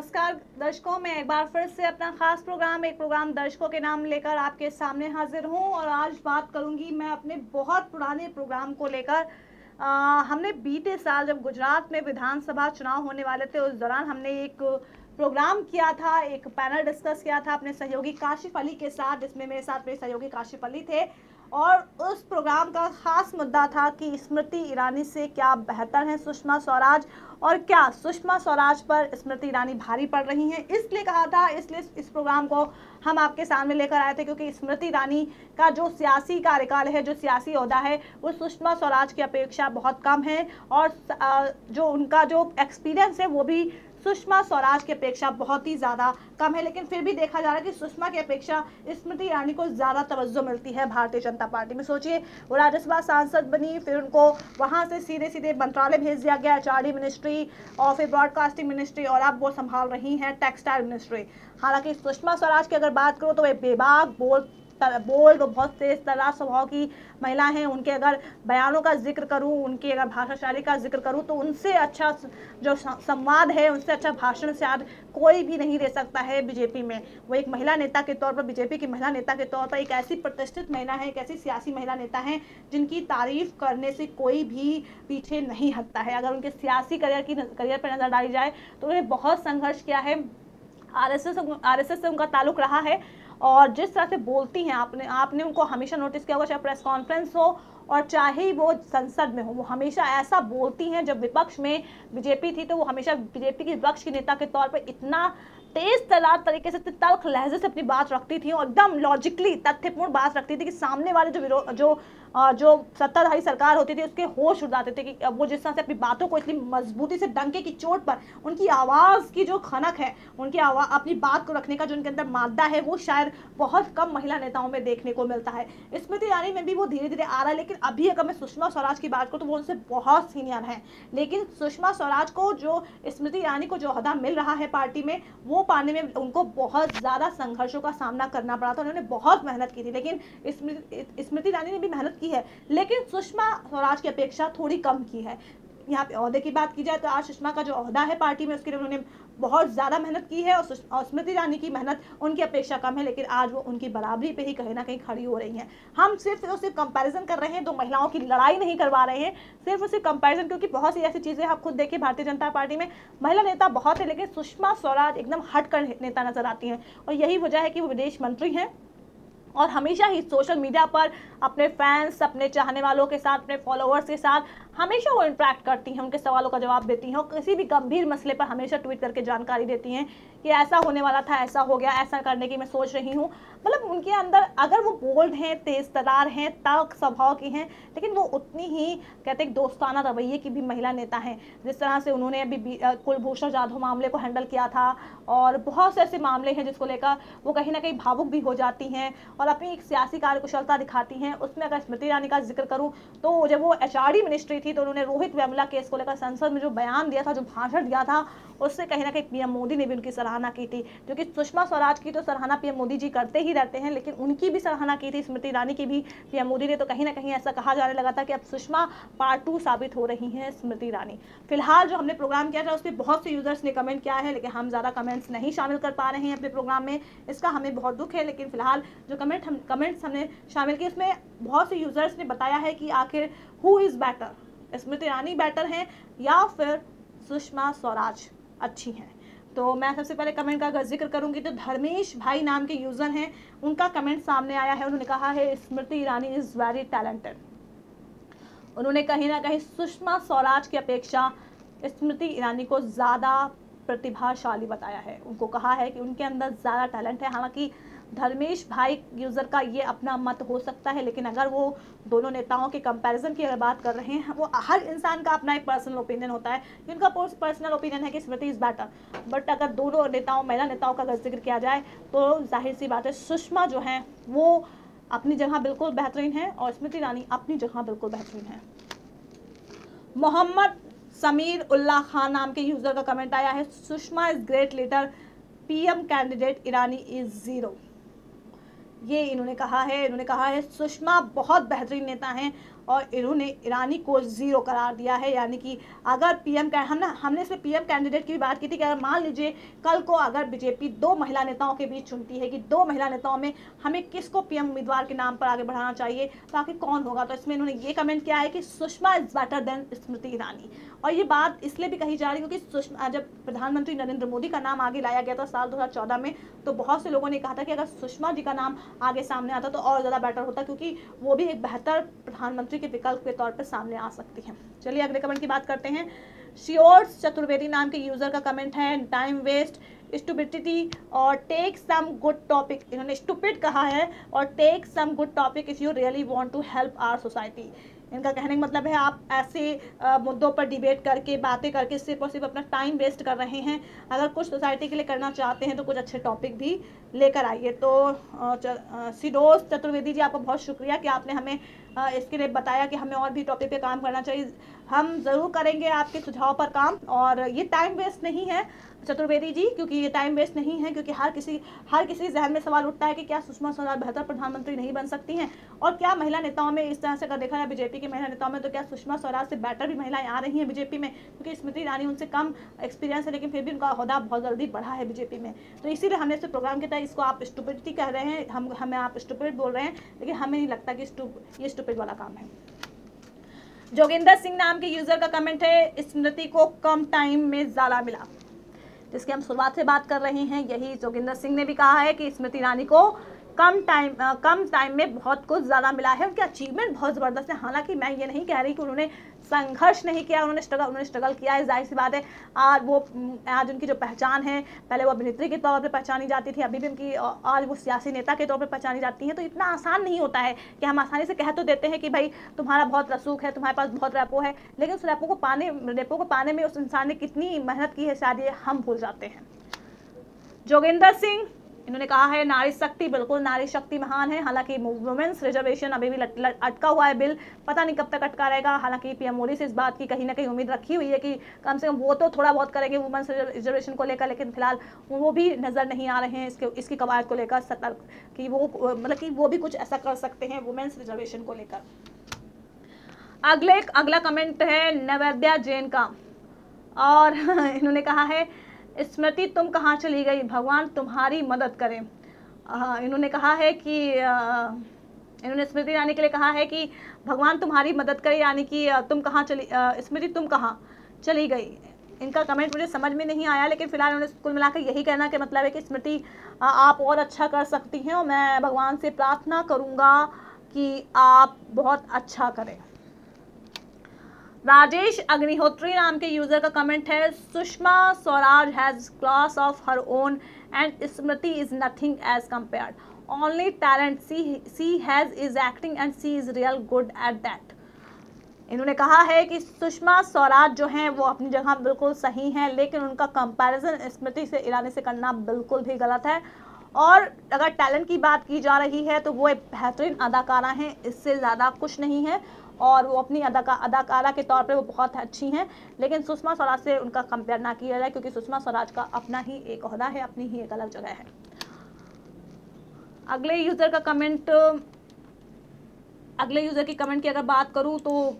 नमस्कार दर्शकों, मैं एक बार फिर से अपना खास प्रोग्राम दर्शकों के नाम लेकर आपके सामने हाजिर हूं और आज बात करूंगी मैं अपने बहुत पुराने प्रोग्राम को लेकर। हमने बीते साल जब गुजरात में विधानसभा चुनाव होने वाले थे उस दौरान हमने एक प्रोग्राम किया था, एक पैनल डिस्कस किया था अपने सहयोगी काशिफ अली के साथ, जिसमें मेरे साथ मेरे सहयोगी काशिफ अली थे। और उस प्रोग्राम का खास मुद्दा था कि स्मृति ईरानी से क्या बेहतर हैं सुषमा स्वराज, और क्या सुषमा स्वराज पर स्मृति ईरानी भारी पड़ रही हैं। इसलिए कहा था, इसलिए इस प्रोग्राम को हम आपके सामने लेकर आए थे क्योंकि स्मृति ईरानी का जो सियासी कार्यकाल है, जो सियासी ओहदा है, वो सुषमा स्वराज की अपेक्षा बहुत कम है और जो उनका जो एक्सपीरियंस है वो भी सुषमा स्वराज की अपेक्षा बहुत ही ज़्यादा कम है। लेकिन फिर भी देखा जा रहा है कि सुषमा की अपेक्षा स्मृति ईरानी को ज़्यादा तवज्जो मिलती है भारतीय जनता पार्टी में। सोचिए, वो राज्यसभा सांसद बनी, फिर उनको वहाँ से सीधे सीधे मंत्रालय भेज दिया गया, HRD मिनिस्ट्री और फिर ब्रॉडकास्टिंग मिनिस्ट्री, और अब वो संभाल रही हैं टेक्सटाइल मिनिस्ट्री। हालांकि सुषमा स्वराज की अगर बात करो तो वे बेबाक बोल्ड और बहुत तेज तर्रार स्वभाव की महिला हैं। उनके अगर बयानों का जिक्र करूं, उनकी अगर भाषा शैली का जिक्र करूं तो उनसे अच्छा जो संवाद है, उनसे अच्छा भाषण शायद कोई भी नहीं दे सकता है बीजेपी में। वो एक महिला नेता के तौर पर, बीजेपी की महिला नेता के तौर पर एक ऐसी प्रतिष्ठित महिला है, एक ऐसी सियासी महिला नेता है जिनकी तारीफ करने से कोई भी पीछे नहीं हटता है। अगर उनके सियासी करियर पर नजर डाली जाए तो उन्होंने बहुत संघर्ष किया है, आरएसएस से उनका ताल्लुक रहा है, और जिस तरह से बोलती हैं, आपने उनको हमेशा नोटिस किया होगा, चाहे प्रेस कॉन्फ्रेंस हो और चाहे वो संसद में हो, वो हमेशा ऐसा बोलती हैं। जब विपक्ष में बीजेपी थी तो वो हमेशा बीजेपी की विपक्ष की नेता के तौर पर इतना तेज तर्रार तरीके से, तल्ख लहजे से अपनी बात रखती थी और एकदम लॉजिकली तथ्यपूर्ण बात रखती थी कि सामने वाले जो सत्ताधारी सरकार होती थी उसके होश उड़ जाते थे। कि वो जिस तरह से अपनी बातों को इतनी मजबूती से, डंके की चोट पर, उनकी आवाज़ की जो खनक है, उनकी अपनी बात को रखने का जो उनके अंदर मादा है, वो शायद बहुत कम महिला नेताओं में देखने को मिलता है। स्मृति ईरानी में भी वो धीरे धीरे आ रहा है, लेकिन अभी अगर मैं सुषमा स्वराज की बात करूँ तो वो उनसे बहुत सीनियर हैं। लेकिन सुषमा स्वराज को जो स्मृति ईरानी को जो ओहदा मिल रहा है पार्टी में, वो पाने में उनको बहुत ज़्यादा संघर्षों का सामना करना पड़ा था। उन्होंने बहुत मेहनत की थी, लेकिन स्मृति ईरानी ने भी मेहनत की है, लेकिन सुषमा स्वराज की अपेक्षा थोड़ी कम की है। यहाँ पे ओहदे की बात की जाए तो आज सुषमा का जो ओहदा है पार्टी में, उसके लिए उन्होंने बहुत ज़्यादा मेहनत की है और स्मृति ईरानी की मेहनत उनकी अपेक्षा कम है, लेकिन आज वो उनकी बराबरी पे ही कहीं ना कहीं खड़ी हो रही हैं। हम सिर्फ और सिर्फ कंपैरिजन कर रहे हैं, दो महिलाओं की लड़ाई नहीं करवा रहे हैं, सिर्फ और सिर्फ कंपैरिजन, क्योंकि बहुत सी ऐसी चीज़ें आप खुद देखिए, भारतीय जनता पार्टी में महिला नेता बहुत है, लेकिन सुषमा स्वराज एकदम हटकर नेता नजर आती हैं, और यही वजह है कि वो विदेश मंत्री हैं और हमेशा ही सोशल मीडिया पर अपने फैंस, अपने चाहने वालों के साथ, अपने फॉलोअर्स के साथ हमेशा वो इंटरेक्ट करती हैं, उनके सवालों का जवाब देती हैं और किसी भी गंभीर मसले पर हमेशा ट्वीट करके जानकारी देती हैं कि ऐसा होने वाला था, ऐसा हो गया, ऐसा करने की मैं सोच रही हूँ। मतलब उनके अंदर, अगर वो बोल्ड हैं, तेज तर्रार हैं, तल्ख स्वभाव की हैं, लेकिन वो उतनी ही कहते हैं दोस्ताना रवैये की भी महिला नेता हैं। जिस तरह से उन्होंने अभी कुलभूषण जाधव मामले को हैंडल किया था, और बहुत से ऐसे मामले हैं जिसको लेकर वो कहीं ना कहीं भावुक भी हो जाती हैं और अपनी एक सियासी कार्यकुशलता दिखाती हैं। उसमें अगर स्मृति ईरानी का जिक्र करूँ तो जब वो HRD मिनिस्ट्री थी तो उन्होंने रोहित वेमुला केस को लेकर संसद में जो बयान दिया था, जो भाषण दिया था, उससे कहीं ना कहीं PM मोदी ने भी उनकी सराहना की थी। क्योंकि सुषमा स्वराज की तो सराहना PM मोदी जी करते ही रहते हैं, लेकिन उनकी भी सराहना की थी स्मृति ईरानी की भी PM मोदी ने। तो कहीं ना कहीं ऐसा कहा जाने लगा था कि अब सुषमा पार्ट 2 साबित हो रही हैं स्मृति ईरानी। फिलहाल जो हमने प्रोग्राम किया था उस पर बहुत से यूजर्स ने कमेंट किया है, लेकिन हम ज़्यादा कमेंट्स नहीं शामिल कर पा रहे हैं अपने प्रोग्राम में, इसका हमें बहुत दुख है। लेकिन फिलहाल जो कमेंट्स हमने शामिल किए उसमें बहुत से यूजर्स ने बताया है कि आखिर who is better, Smriti Irani better हैं या फिर सुषमा स्वराज अच्छी हैं। तो मैं सबसे पहले कमेंट का अगर जिक्र करूंगी तो धर्मेश भाई नाम के यूज़र हैं, उनका कमेंट सामने आया है। उन्होंने कहा है Smriti Irani is very talented. उन्होंने कहीं ना कहीं सुषमा स्वराज की अपेक्षा स्मृति ईरानी को ज़्यादा प्रतिभाशाली बताया है। उनको कहा है कि उनके अंदर ज़्यादा टैलेंट है। हालांकि धर्मेश भाई यूज़र का ये अपना मत हो सकता है, लेकिन अगर वो दोनों नेताओं के कंपैरिजन की अगर बात कर रहे हैं, वो हर इंसान का अपना एक पर्सनल ओपिनियन होता है। उनका पर्सनल ओपिनियन है कि स्मृति इज़ बेटर, बट अगर दोनों नेताओं, महिला नेताओं का अगर जिक्र किया जाए तो जाहिर सी बात है सुषमा जो हैं वो अपनी जगह बिल्कुल बेहतरीन है और स्मृति ईरानी अपनी जगह बिल्कुल बेहतरीन है। मोहम्मद समीर उल्लाह खान नाम के यूज़र का कमेंट आया है, Sushma is great leader, PM candidate Irani is zero. ये इन्होंने कहा है सुषमा बहुत बेहतरीन नेता हैं और इन्होंने ईरानी को 0 करार दिया है। यानी कि अगर हमने इसमें पीएम कैंडिडेट की भी बात की थी कि अगर मान लीजिए कल को अगर बीजेपी 2 महिला नेताओं के बीच चुनती है कि 2 महिला नेताओं में हमें किसको पीएम उम्मीदवार के नाम पर आगे बढ़ाना चाहिए तो आखिर कौन होगा, तो इसमें इन्होंने ये कमेंट किया है कि Sushma is better than Smriti Irani. और ये बात इसलिए भी कही जा रही है क्योंकि जब प्रधानमंत्री नरेंद्र मोदी का नाम आगे लाया गया था साल 2014 में, तो बहुत से लोगों ने कहा था कि अगर सुषमा जी का नाम आगे सामने आता तो और ज़्यादा बेटर होता, क्योंकि वो भी एक बेहतर प्रधानमंत्री के विकल्प के तौर पर सामने आ सकती हैं। चलिए अगले कमेंट की बात करते हैं। श्योर्स चतुर्वेदी नाम के यूजर का कमेंट है, टाइम वेस्ट, स्टुपिडिटी और टेक सम गुड टॉपिक। इन्होंने स्टुपिड कहा है और take some good topic if you really want to help our society. इनका कहने का मतलब है आप ऐसे मुद्दों पर डिबेट करके बातें करके सिर्फ और सिर्फ अपना टाइम वेस्ट कर रहे हैं। अगर कुछ सोसाइटी के लिए करना चाहते हैं तो कुछ अच्छे टॉपिक भी लेकर आइए। तो सिडोस चतुर्वेदी जी, आपका बहुत शुक्रिया कि आपने हमें इसके लिए बताया कि हमें और भी टॉपिक पे काम करना चाहिए। हम ज़रूर करेंगे आपके सुझाव पर काम। और ये टाइम वेस्ट नहीं है चतुर्वेदी जी, क्योंकि ये टाइम वेस्ट नहीं है, क्योंकि हर किसी जहन में सवाल उठता है कि क्या सुषमा स्वराज बेहतर प्रधानमंत्री नहीं बन सकती हैं, और क्या महिला नेताओं में इस तरह से अगर देखा जाए बीजेपी की महिला नेताओं में तो क्या सुषमा स्वराज से बेटर भी महिलाएं आ रही हैं बीजेपी में, क्योंकि स्मृति ईरानी उनसे कम एक्सपीरियंस है लेकिन फिर भी उनका ओहदा बहुत जल्दी बढ़ा है बीजेपी में। तो इसीलिए हमने इस प्रोग्राम के तहत इसको आप स्टुपिडिटी कह रहे हैं, हमें आप स्टुपिड बोल रहे हैं, लेकिन हमें नहीं लगता कि ये स्टुपिड वाला काम है। जोगिंदर सिंह नाम के यूजर का कमेंट है, स्मृति को कम टाइम में ज़्यादा मिला। जिसकी हम शुरुआत से बात कर रहे हैं, यही जोगिंदर सिंह ने भी कहा है कि स्मृति ईरानी को कम टाइम में बहुत कुछ ज़्यादा मिला है। उनकी अचीवमेंट बहुत ज़बरदस्त है। हालांकि मैं ये नहीं कह रही कि उन्होंने संघर्ष नहीं किया, उन्होंने स्ट्रगल किया है, जाहिर सी बात है। आज उनकी जो पहचान है, पहले वो अभिनेत्री के तौर पे पहचानी जाती थी, अभी भी उनकी आज वो सियासी नेता के तौर पे पहचानी जाती हैं। तो इतना आसान नहीं होता है कि हम आसानी से कह तो देते हैं कि भाई तुम्हारा बहुत रसूख है, तुम्हारे पास बहुत रैपो है, लेकिन उस रैपो को पाने में उस इंसान ने कितनी मेहनत की है शायद ये हम भूल जाते हैं। जोगिंदर सिंह, इन्होंने कहा है नारी शक्ति, बिल्कुल नारी शक्ति महान है। हालांकि वुमेन्स रिजर्वेशन अभी भी अटका हुआ है बिल, पता नहीं कब तक अटका रहेगा। हालांकि पीएम मोदी से इस बात की कहीं ना कहीं उम्मीद रखी हुई है कि कम से कम वो तो थोड़ा बहुत करेंगे वुमेन्स रिजर्वेशन को लेकर, लेकिन फिलहाल वो भी नज़र नहीं आ रहे हैं इसकी कवायद को लेकर सतर्क कि वो भी कुछ ऐसा कर सकते हैं वुमेन्स रिजर्वेशन को लेकर। अगला कमेंट है नवोदया जैन का, और इन्होंने कहा है स्मृति तुम कहाँ चली गई, भगवान तुम्हारी मदद करें। इन्होंने कहा है कि इन्होंने स्मृति ईरानी के लिए कहा है कि भगवान तुम्हारी मदद करे, यानी कि स्मृति तुम कहाँ चली गई। इनका कमेंट मुझे समझ में नहीं आया, लेकिन फिलहाल उन्होंने कुल मिलाकर यही कहना कि मतलब है कि स्मृति आप और अच्छा कर सकती हैं और मैं भगवान से प्रार्थना करूँगा कि आप बहुत अच्छा करें। राजेश अग्निहोत्री नाम के यूजर का कमेंट है, Sushma Swaraj has class of her own and Smriti is nothing as compared, only talent she has is acting and she is real good at that. इन्होंने कहा है कि सुषमा स्वराज जो हैं वो अपनी जगह बिल्कुल सही हैं, लेकिन उनका कंपैरिजन स्मृति से ईरानी से करना बिल्कुल भी गलत है। और अगर टैलेंट की बात की जा रही है तो वो एक बेहतरीन अदाकारा हैं, इससे ज़्यादा कुछ नहीं है, और वो अपनी अदाकारा के तौर पे वो बहुत अच्छी हैं, लेकिन सुषमा स्वराज से उनका कंपेयर ना किया जाए, क्योंकि सुषमा स्वराज का अपना ही एक ओहदा है, अपनी ही एक अलग जगह है। अगले यूज़र की कमेंट की अगर बात करूँ तो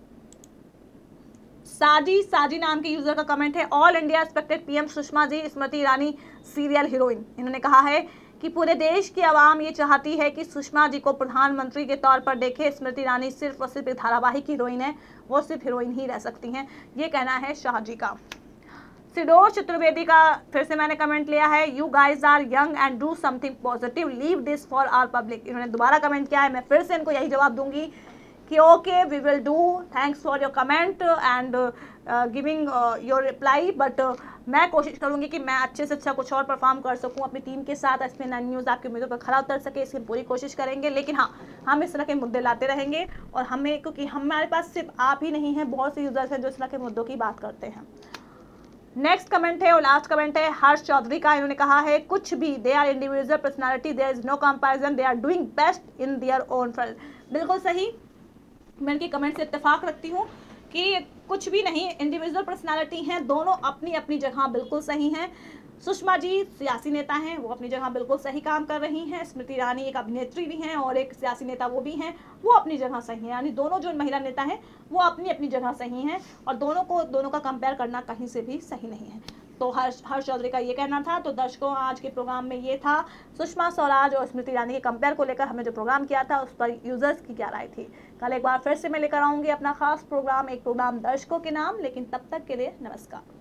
साजी नाम के यूज़र का कमेंट है, all India expected PM Sushma ji, Smriti Irani serial heroine. इन्होंने कहा है कि पूरे देश की आवाम ये चाहती है कि सुषमा जी को प्रधानमंत्री के तौर पर देखे, स्मृति ईरानी सिर्फ और सिर्फ एक धारावाहिक हीरोइन है, वो सिर्फ हीरोइन ही रह सकती हैं, ये कहना है शाह जी का। सिडोर चतुर्वेदी का फिर से मैंने कमेंट लिया है, you guys are young and do something positive, leave this for our public. इन्होंने दोबारा कमेंट किया है, मैं फिर से इनको यही जवाब दूंगी कि okay we will do, thanks for your comment and giving your reply, but मैं कोशिश करूंगी कि मैं अच्छे से अच्छा कुछ और परफॉर्म कर सकूं अपनी टीम के साथ, SPN 9 न्यूज़ आपकी उम्मीदों पर खरा उतर सके, इसकी पूरी कोशिश करेंगे। लेकिन हाँ, हम इस तरह के मुद्दे लाते रहेंगे, और क्योंकि हमारे पास सिर्फ आप ही नहीं हैं, बहुत से यूजर्स हैं जो इस तरह के मुद्दों की बात करते हैं। नेक्स्ट कमेंट है और लास्ट कमेंट है हर्ष चौधरी का। इन्होंने कहा है कुछ भी, they are individual personality, there is no comparison, they are doing best in their own field. बिल्कुल सही, मैं इनके कमेंट से इत्तेफाक रखती हूँ कि कुछ भी नहीं, इंडिविजुअल पर्सनालिटी हैं, दोनों अपनी अपनी जगह बिल्कुल सही हैं। सुषमा जी सियासी नेता हैं, वो अपनी जगह बिल्कुल सही काम कर रही हैं। स्मृति ईरानी एक अभिनेत्री भी हैं और एक सियासी नेता वो भी हैं, वो अपनी जगह सही हैं। यानी दोनों जो महिला नेता हैं वो अपनी अपनी जगह सही हैं और दोनों का कंपेयर करना कहीं से भी सही नहीं है। तो हर्ष चौधरी का ये कहना था। तो दर्शकों, आज के प्रोग्राम में ये था सुषमा स्वराज और स्मृति ईरानी के कंपेयर को लेकर हमने जो प्रोग्राम किया था उस पर यूजर्स की क्या राय थी। कल एक बार फिर से मैं लेकर आऊँगी अपना खास प्रोग्राम, एक प्रोग्राम दर्शकों के नाम। लेकिन तब तक के लिए नमस्कार।